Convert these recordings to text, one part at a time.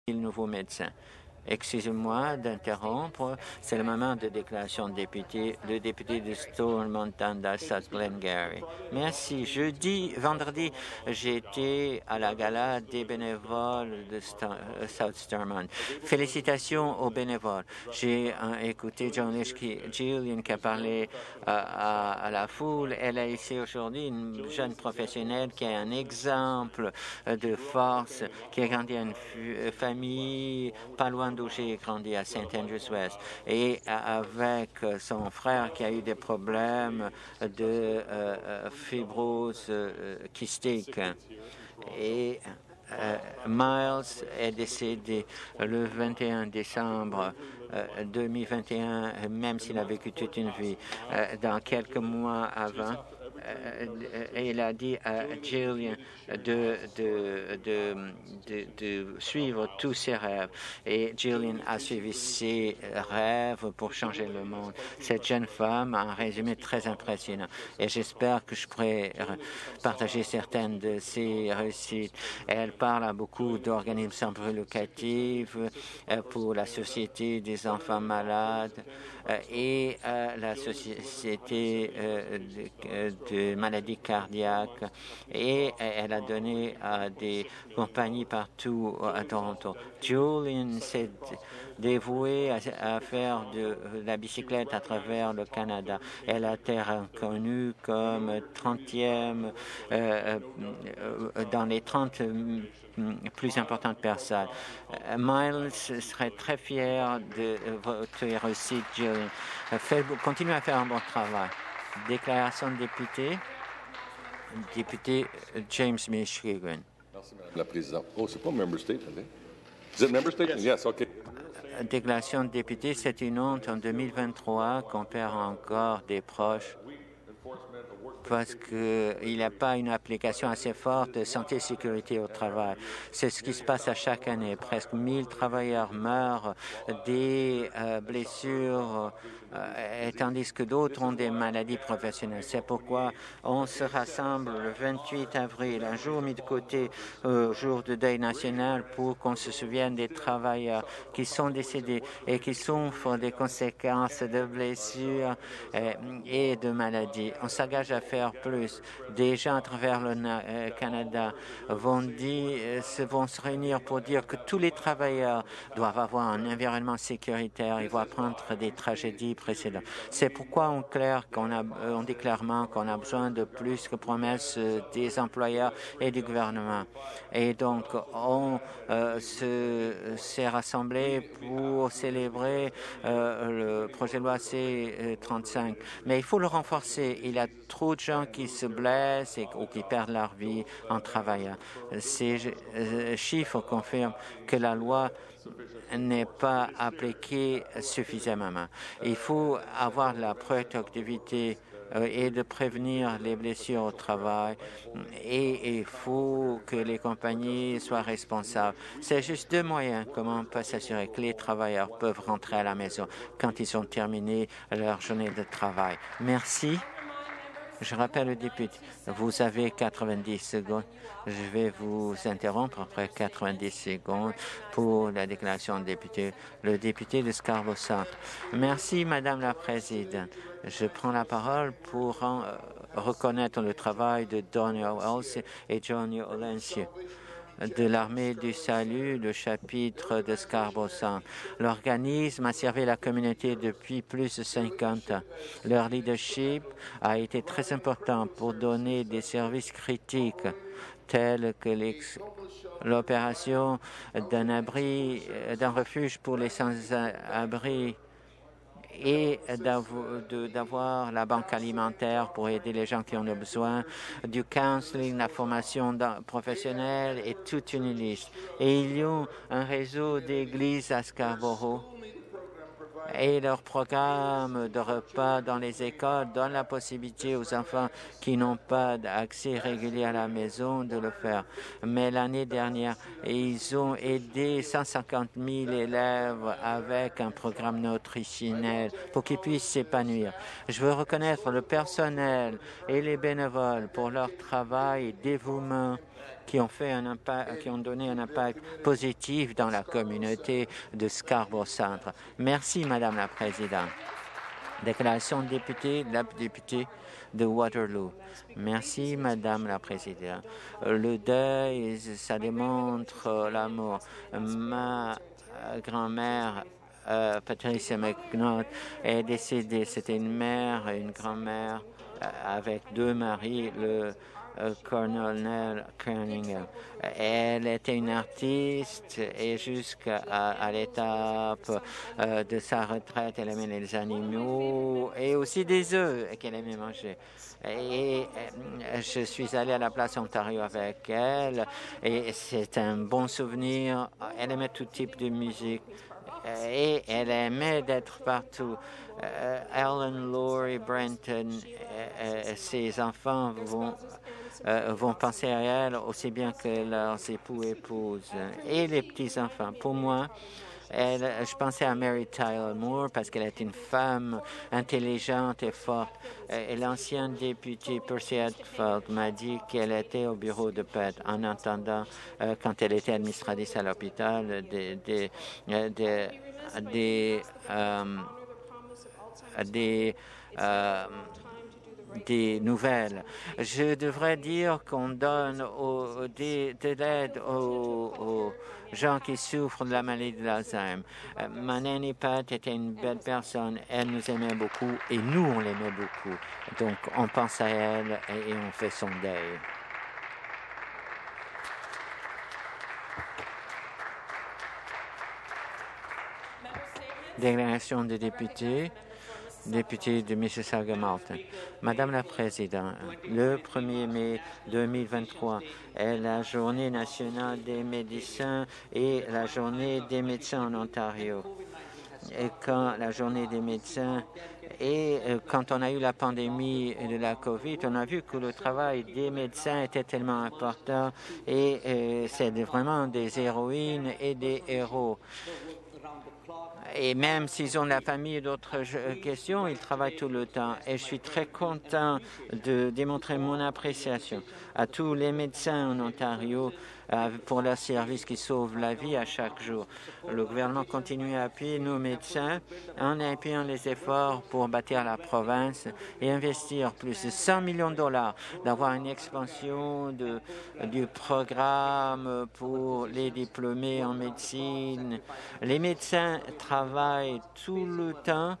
nouveaux médecins. Excusez-moi d'interrompre, c'est le moment de déclaration de député, le député de Stormont South Glengarry. Merci. Vendredi, j'étais à la gala des bénévoles de South Stormont. Félicitations aux bénévoles. J'ai écouté Gillian qui a parlé à la foule. Elle est ici aujourd'hui, une jeune professionnelle qui est un exemple de force, qui a grandi à une famille pas loin d'où j'ai grandi, à St. Andrews West, et avec son frère qui a eu des problèmes de fibrose kystique. Et Miles est décédé le 21 décembre 2021, même s'il a vécu toute une vie. Dans quelques mois avant, il a dit à Gillian de suivre tous ses rêves. Et Gillian a suivi ses rêves pour changer le monde. Cette jeune femme a un résumé très impressionnant. Et j'espère que je pourrai partager certaines de ses réussites. Elle parle à beaucoup d'organismes locatifs pour la Société des enfants malades et la Société de maladies cardiaques, et elle a donné à des compagnies partout à Toronto. Julian s'est dévouée à faire de la bicyclette à travers le Canada. Elle a été reconnue comme 30e dans les 30 plus importantes personnes. Miles serait très fier de votre réussite, Julian. Continuez à faire un bon travail. Déclaration de député James Michigan. Merci, Madame la Présidente. Oh, c'est pas member statement, hein? Is it member statement? Yes, OK. Déclaration de député, c'est une honte en 2023 qu'on perd encore des proches parce qu'il n'y a pas une application assez forte de santé et sécurité au travail. C'est ce qui se passe à chaque année. Presque 1000 travailleurs meurent des blessures, tandis que d'autres ont des maladies professionnelles. C'est pourquoi on se rassemble le 28 avril, un jour mis de côté au jour de deuil national, pour qu'on se souvienne des travailleurs qui sont décédés et qui souffrent des conséquences de blessures et de maladies. On s'engage à faire plus. Des gens à travers le Canada vont se réunir pour dire que tous les travailleurs doivent avoir un environnement sécuritaire et vont apprendre des tragédies précédentes. C'est pourquoi on dit clairement qu'on a besoin de plus que promesses des employeurs et du gouvernement. Et donc, on s'est rassemblés pour célébrer le projet de loi C-35. Mais il faut le renforcer. Il y a trop de gens qui se blessent ou qui perdent leur vie en travaillant. Ces chiffres confirment que la loi n'est pas appliquée suffisamment. Il faut avoir la productivité et de prévenir les blessures au travail, et il faut que les compagnies soient responsables. C'est juste deux moyens comment on peut s'assurer que les travailleurs peuvent rentrer à la maison quand ils ont terminé leur journée de travail. Merci. Je rappelle le député, vous avez 90 secondes. Je vais vous interrompre après 90 secondes pour la déclaration de député. Le député de Scarborough Centre. Merci, Madame la Présidente. Je prends la parole pour reconnaître le travail de Donny Wells et Johnny Olencieux de l'Armée du Salut, le chapitre de Scarborough Centre. L'organisme a servi la communauté depuis plus de 50 ans. Leur leadership a été très important pour donner des services critiques tels que l'opération d'un refuge pour les sans-abri et d'avoir la banque alimentaire pour aider les gens qui en ont besoin, du counseling, la formation professionnelle et toute une liste. Et ils ont un réseau d'églises à Scarborough. Et leur programme de repas dans les écoles donne la possibilité aux enfants qui n'ont pas d'accès régulier à la maison de le faire. Mais l'année dernière, ils ont aidé 150 000 élèves avec un programme nutritionnel pour qu'ils puissent s'épanouir. Je veux reconnaître le personnel et les bénévoles pour leur travail et dévouement qui ont donné un impact positif dans la communauté de Scarborough Centre. Merci, Madame la Présidente. Déclaration de député, la députée de Waterloo. Merci, Madame la Présidente. Le deuil, ça démontre l'amour. Ma grand-mère, Patricia McNaught, est décédée. C'était une mère et une grand-mère avec deux maris, le Colonel Cunningham. Elle était une artiste et jusqu'à l'étape de sa retraite, elle aimait les animaux et aussi des œufs qu'elle aimait manger. Et je suis allé à la place Ontario avec elle et c'est un bon souvenir. Elle aimait tout type de musique et elle aimait d'être partout. Ellen, Laurie, Brenton, ses enfants vont penser à elle aussi bien que leurs époux et épouses et les petits-enfants. Pour moi, je pensais à Mary Tyler Moore parce qu'elle est une femme intelligente et forte. Et l'ancien député Percy Hadfield m'a dit qu'elle était au bureau de Pet en attendant, quand elle était administratrice à l'hôpital, des nouvelles. Je devrais dire qu'on donne de l'aide aux gens qui souffrent de la maladie de l'Alzheimer. Ma nanny Pat était une belle personne. Elle nous aimait beaucoup et nous, on l'aimait beaucoup. Donc, on pense à elle et on fait son deuil. Déclaration de député. Député de Mississauga-Malton. Madame la Présidente, le 1er mai 2023 est la Journée nationale des médecins et la Journée des médecins en Ontario. Et quand la Journée des médecins quand on a eu la pandémie de la COVID, on a vu que le travail des médecins était tellement important et c'est vraiment des héroïnes et des héros. Et même s'ils ont la famille et d'autres questions, ils travaillent tout le temps. Et je suis très content de démontrer mon appréciation à tous les médecins en Ontario pour leur service qui sauve la vie à chaque jour. Le gouvernement continue à appuyer nos médecins en appuyant les efforts pour bâtir la province et investir plus de 100 millions de dollars, d'avoir une expansion du programme pour les diplômés en médecine. Les médecins travaillent tout le temps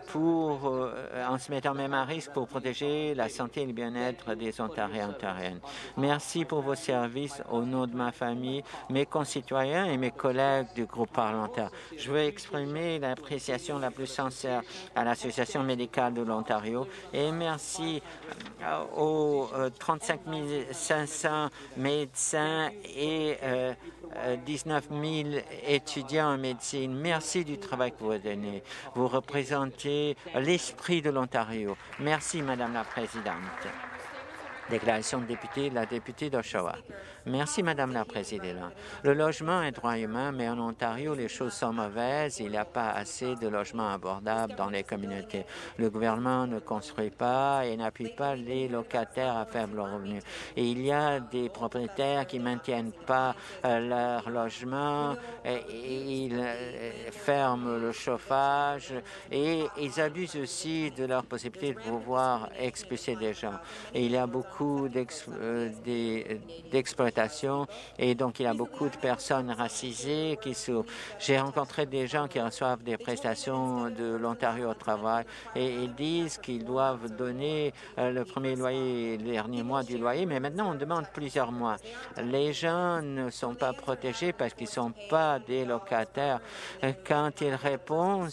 en se mettant même à risque pour protéger la santé et le bien-être des Ontariens et Ontariennes. Merci pour vos services au nom de ma famille, mes concitoyens et mes collègues du groupe parlementaire. Je veux exprimer l'appréciation la plus sincère à l'Association médicale de l'Ontario et merci aux 35 500 médecins et 19 000 étudiants en médecine. Merci du travail que vous donnez. Vous représentez l'esprit de l'Ontario. Merci, Madame la Présidente. Déclaration de député, la députée d'Oshawa. Merci, Madame la Présidente. Le logement est un droit humain, mais en Ontario, les choses sont mauvaises. Il n'y a pas assez de logements abordables dans les communautés. Le gouvernement ne construit pas et n'appuie pas les locataires à faible revenu. Et il y a des propriétaires qui ne maintiennent pas leur logement, ils ferment le chauffage et ils abusent aussi de leur possibilité de pouvoir expulser des gens. Et il y a beaucoup d'exploitation et donc il y a beaucoup de personnes racisées qui souffrent. J'ai rencontré des gens qui reçoivent des prestations de l'Ontario au travail et ils disent qu'ils doivent donner le premier loyer, les derniers mois du loyer, mais maintenant on demande plusieurs mois. Les gens ne sont pas protégés parce qu'ils ne sont pas des locataires. Quand ils répondent,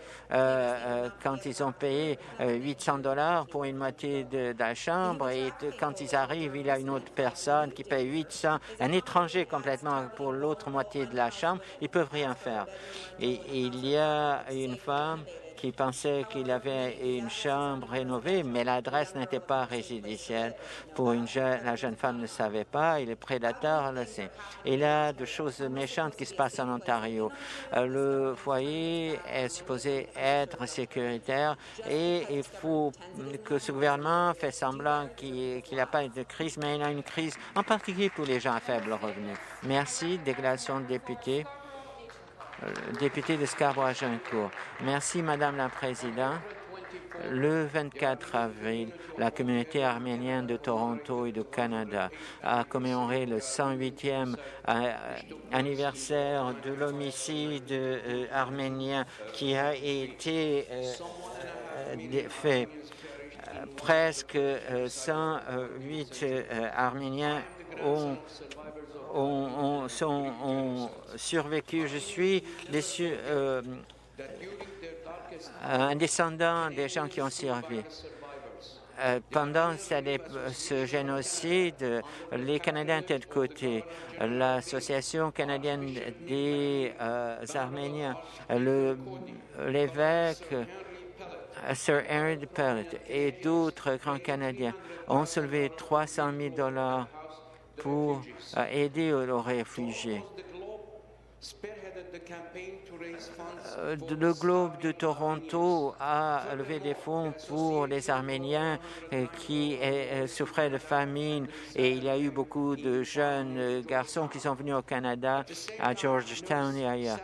quand ils ont payé 800 $ pour une moitié de la chambre et quand ils arrivent, il y a une autre personne qui paye 800, un étranger complètement pour l'autre moitié de la chambre, ils ne peuvent rien faire. Et il y a une femme qui pensait qu'il avait une chambre rénovée, mais l'adresse n'était pas résidentielle. La jeune femme ne savait pas, et le prédateur le sait. Il y a de choses méchantes qui se passent en Ontario. Le foyer est supposé être sécuritaire et il faut que ce gouvernement fait semblant qu'il n'y a pas de crise, mais il y a une crise, en particulier pour les gens à faible revenu. Merci. Déclaration de député. Député de Scarborough-Agincourt. Merci, Madame la Présidente. Le 24 avril, la communauté arménienne de Toronto et du Canada a commémoré le 108e anniversaire de l'homicide arménien qui a été fait. Presque 108 Arméniens ont survécu. Je suis un descendant des gens qui ont survécu. Pendant ce génocide, les Canadiens étaient de côté. L'Association canadienne des Arméniens, l'évêque Sir Henry Pellet et d'autres grands Canadiens ont soulevé 300 000 $ pour aider aux réfugiés. Le Globe de Toronto a levé des fonds pour les Arméniens qui souffraient de famine et il y a eu beaucoup de jeunes garçons qui sont venus au Canada, à Georgetown et ailleurs.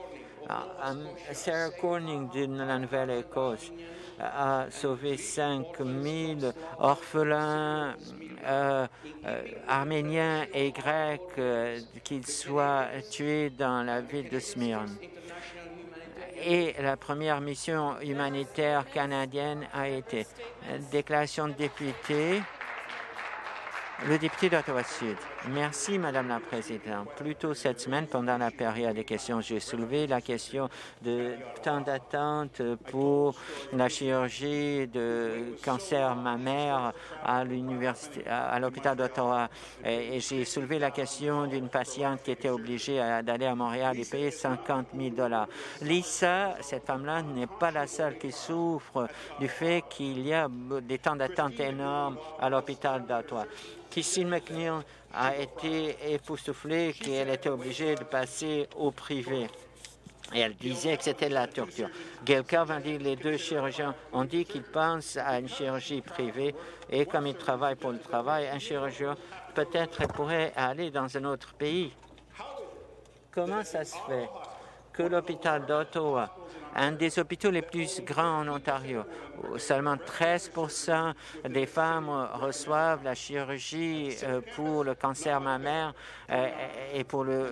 Sarah Corning de la Nouvelle-Écosse a sauvé 5 000 orphelins arméniens et grecs qu'ils soient tués dans la ville de Smyrne. Et la première mission humanitaire canadienne a été déclaration de député. Le député d'Ottawa-Sud. Merci, Madame la Présidente. Plus tôt cette semaine, pendant la période des questions, j'ai soulevé la question de temps d'attente pour la chirurgie de cancer mammaire à l'hôpital d'Ottawa. Et j'ai soulevé la question d'une patiente qui était obligée d'aller à Montréal et payer 50 000 $. Lisa, cette femme-là, n'est pas la seule qui souffre du fait qu'il y a des temps d'attente énormes à l'hôpital d'Ottawa. Christine McNeil a été époustouflée qu'elle était obligée de passer au privé. Et elle disait que c'était de la torture. Gail Calvin dit que les deux chirurgiens ont dit qu'ils pensent à une chirurgie privée et comme ils travaillent pour le travail, un chirurgien peut-être pourrait aller dans un autre pays. Comment ça se fait que l'hôpital d'Ottawa, un des hôpitaux les plus grands en Ontario, où seulement 13% des femmes reçoivent la chirurgie pour le cancer mammaire et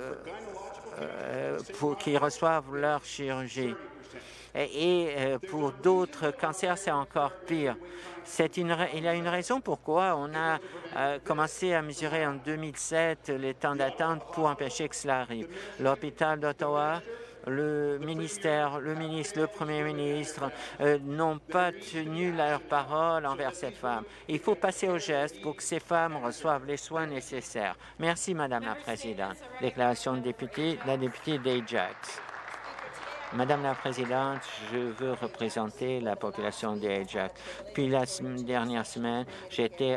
pour qu'ils reçoivent leur chirurgie. Et pour d'autres cancers, c'est encore pire. Il y a une raison pourquoi on a commencé à mesurer en 2007 les temps d'attente pour empêcher que cela arrive. L'hôpital d'Ottawa, le ministère, le ministre, le premier ministre n'ont pas tenu leur parole envers ces femmes. Il faut passer au geste pour que ces femmes reçoivent les soins nécessaires. Merci, Madame la Présidente. Déclaration de député, la députée d'Ajax. Madame la Présidente, je veux représenter la population d'Ajax. Puis la dernière semaine, j'ai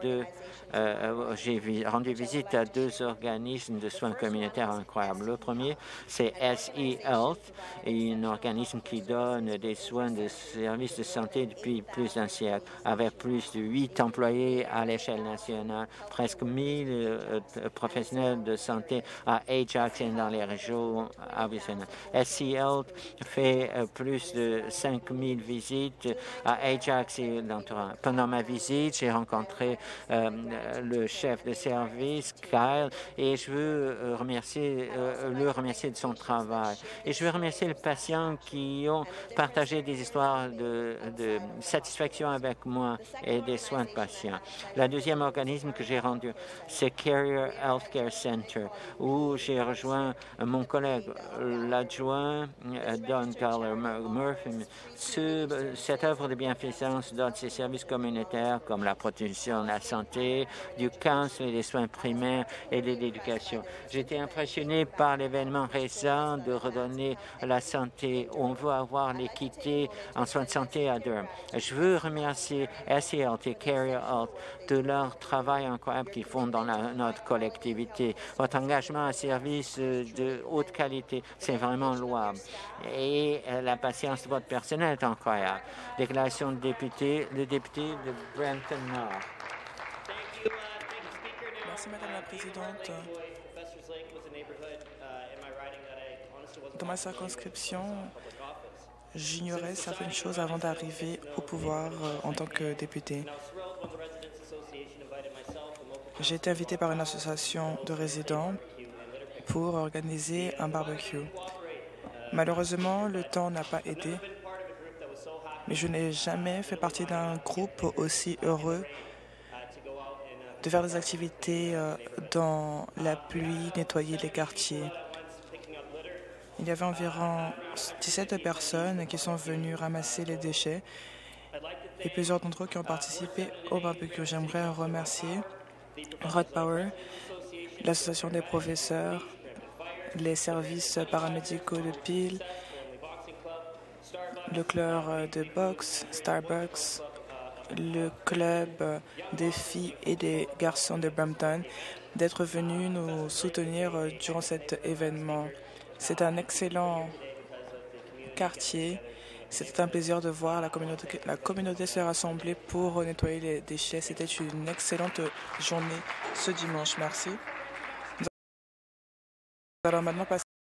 rendu visite à deux organismes de soins communautaires incroyables. Le premier, c'est SE Health, un organisme qui donne des soins de services de santé depuis plus d'un siècle, avec plus de 8 employés à l'échelle nationale, presque 1000 professionnels de santé à Ajax et dans les régions additionnelles. SE Health fait plus de 5000 visites à Ajax et l'entourage. Pendant ma visite, j'ai rencontré le chef de service, Kyle, et je veux le remercier de son travail. Et je veux remercier les patients qui ont partagé des histoires de satisfaction avec moi et des soins de patients. Le deuxième organisme que j'ai rendu, c'est Carrier Healthcare Center, où j'ai rejoint mon collègue, l'adjoint Don Carler Murphy. Cette œuvre de bienfaisance donne ses services communautaires comme la protection de la santé, du cancer, des soins primaires et de l'éducation. J'ai été impressionné par l'événement récent de redonner la santé. On veut avoir l'équité en soins de santé à Durham. Je veux remercier SELT et Carrier Health de leur travail incroyable qu'ils font dans notre collectivité. Votre engagement à service de haute qualité, c'est vraiment louable. Et la patience de votre personnel est incroyable. Déclaration de député, le député de Brampton Nord. Merci, Madame la Présidente. Dans ma circonscription, j'ignorais certaines choses avant d'arriver au pouvoir en tant que député. J'ai été invité par une association de résidents pour organiser un barbecue. Malheureusement, le temps n'a pas aidé, mais je n'ai jamais fait partie d'un groupe aussi heureux de faire des activités dans la pluie, nettoyer les quartiers. Il y avait environ 17 personnes qui sont venues ramasser les déchets et plusieurs d'entre eux qui ont participé au barbecue. J'aimerais remercier Rod Power, l'association des professeurs, les services paramédicaux de Peel, le club de boxe, Starbucks, le club des filles et des garçons de Brampton, d'être venus nous soutenir durant cet événement. C'est un excellent quartier. C'était un plaisir de voir la communauté se rassembler pour nettoyer les déchets. C'était une excellente journée ce dimanche. Merci. Nous allons maintenant passer